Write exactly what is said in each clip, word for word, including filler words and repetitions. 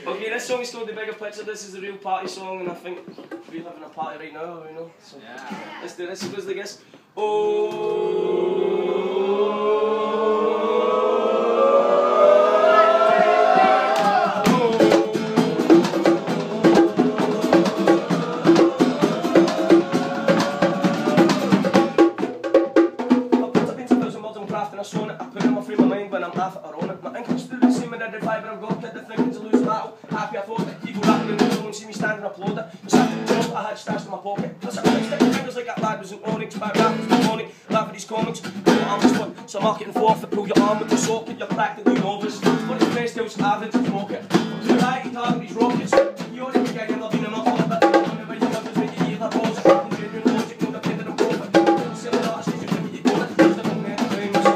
Okay, this song is called The Bigger Picture. This is the real party song, and I think we're having a party right now, you know. So Yeah. let's do this. It goes like this. Oh. I shown it, I put it in my frame of mind when I'm half it or on it. My income's still the same and I did fibre, I've got kid that thinking to lose the battle. Happy I thought that people rapping in the room and see me standing and applaud it. But after the job I had stashed in my pocket. Plus I couldn't stick my fingers like that lad was an onyx. Bad rappers this morning, laugh at these comics. I'm just one, so marketing forfeit, pull your arm with the socket, you're practically novice. What is the best else average is rocket. I'm too high to target these rockets. You ought to be getting up in a month on a bit. Whenever you have to make your ear that balls. The genuine logic, no dependent on profit. Selling artists, you think you got it. There's the moment to blame myself.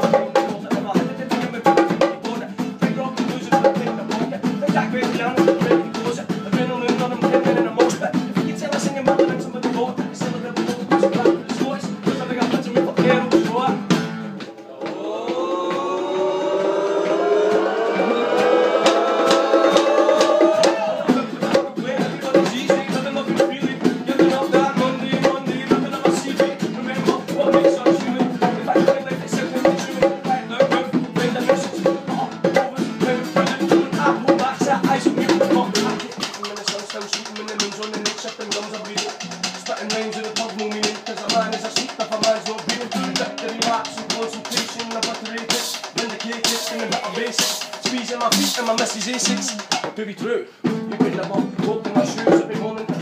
Spitting rhymes with a pub no meaning, cause a man is a sheep if a man's not being through victory laps and concentration, obliterated, vindicated in a bit of basics, squeezing my feet and my missus A six. But to be true, you could never walk in my shoes every morning.